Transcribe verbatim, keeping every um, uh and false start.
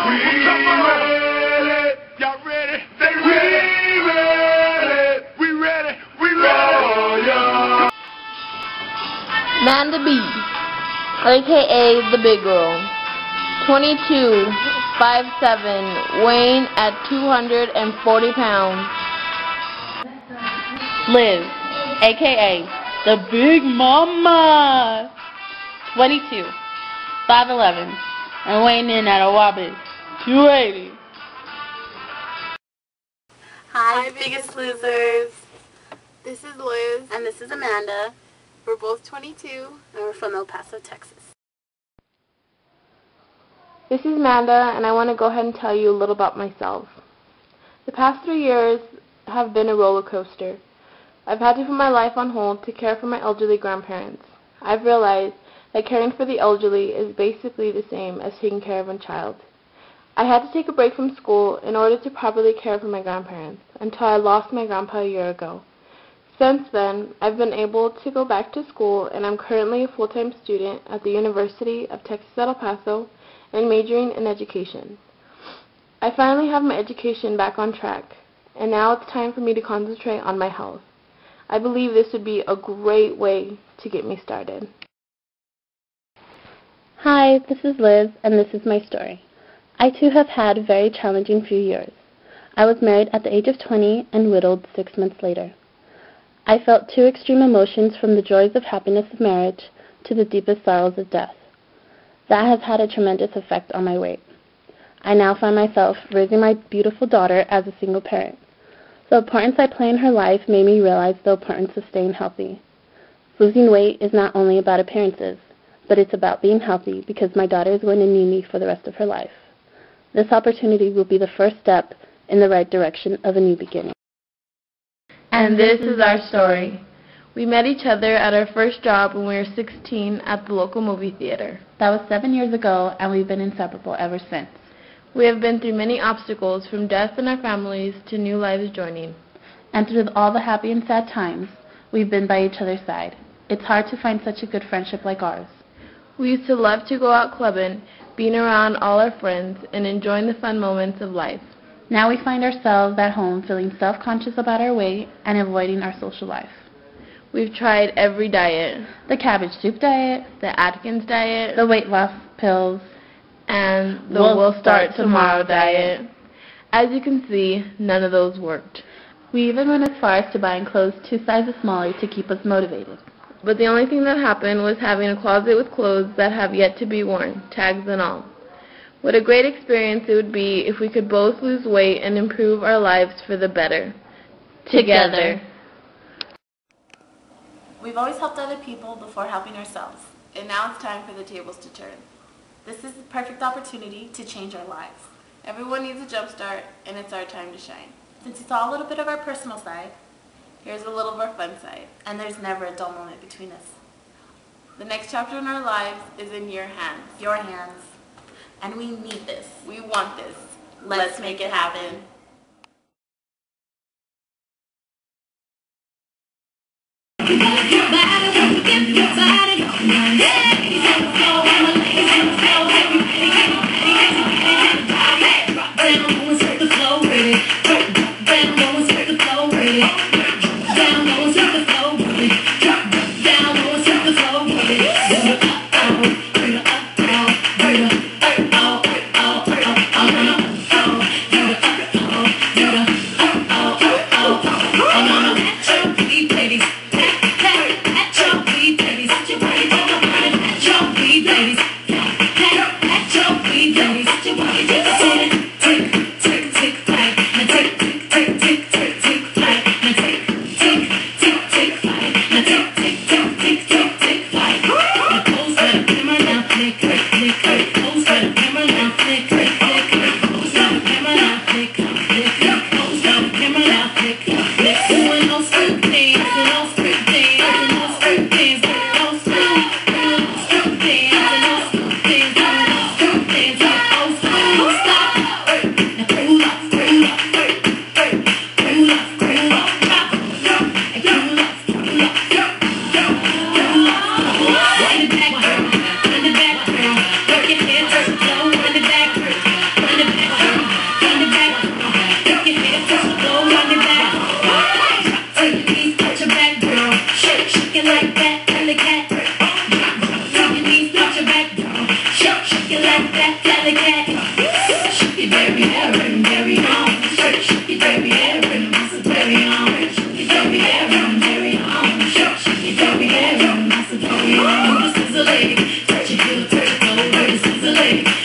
Come on. Ready. Y'all ready? They ready. We ready. We ready. We ready. Oh, yeah. Amanda B, A K A the Big Girl, twenty-two, five seven, weighing at two hundred forty pounds. Liz, A K A the Big Mama, twenty-two, five eleven, and weighing in at a whopping two eighty. Hi, Biggest Losers. This is Liz. And this is Amanda. We're both twenty-two, and we're from El Paso, Texas. This is Amanda, and I want to go ahead and tell you a little about myself. The past three years have been a roller coaster. I've had to put my life on hold to care for my elderly grandparents. I've realized that caring for the elderly is basically the same as taking care of a child. I had to take a break from school in order to properly care for my grandparents until I lost my grandpa a year ago. Since then, I've been able to go back to school, and I'm currently a full-time student at the University of Texas at El Paso and majoring in education. I finally have my education back on track, and now it's time for me to concentrate on my health. I believe this would be a great way to get me started. Hi, this is Liz, and this is my story. I too have had a very challenging few years. I was married at the age of twenty and widowed six months later. I felt two extreme emotions, from the joys of happiness of marriage to the deepest sorrows of death. That has had a tremendous effect on my weight. I now find myself raising my beautiful daughter as a single parent. The importance I play in her life made me realize the importance of staying healthy. Losing weight is not only about appearances, but it's about being healthy, because my daughter is going to need me for the rest of her life. This opportunity will be the first step in the right direction of a new beginning. And this is our story. We met each other at our first job when we were sixteen at the local movie theater. That was seven years ago, and we've been inseparable ever since. We have been through many obstacles, from death in our families to new lives joining. And through all the happy and sad times, we've been by each other's side. It's hard to find such a good friendship like ours. We used to love to go out clubbing, being around all our friends, and enjoying the fun moments of life. Now we find ourselves at home feeling self-conscious about our weight and avoiding our social life. We've tried every diet. The cabbage soup diet, the Atkins diet, the weight loss pills, and the We'll, we'll start, start tomorrow, tomorrow diet. diet. As you can see, none of those worked. We even went as far as to buying clothes two sizes smaller to keep us motivated. But the only thing that happened was having a closet with clothes that have yet to be worn, tags and all. What a great experience it would be if we could both lose weight and improve our lives for the better. Together. We've always helped other people before helping ourselves, and now it's time for the tables to turn. This is the perfect opportunity to change our lives. Everyone needs a jump start, and it's our time to shine. Since it's all a little bit of our personal side, here's a little of our fun side, and there's never a dull moment between us. The next chapter in our lives is in your hands. Your hands. And we need this. We want this. Let's, Let's make it happen. At your Hey!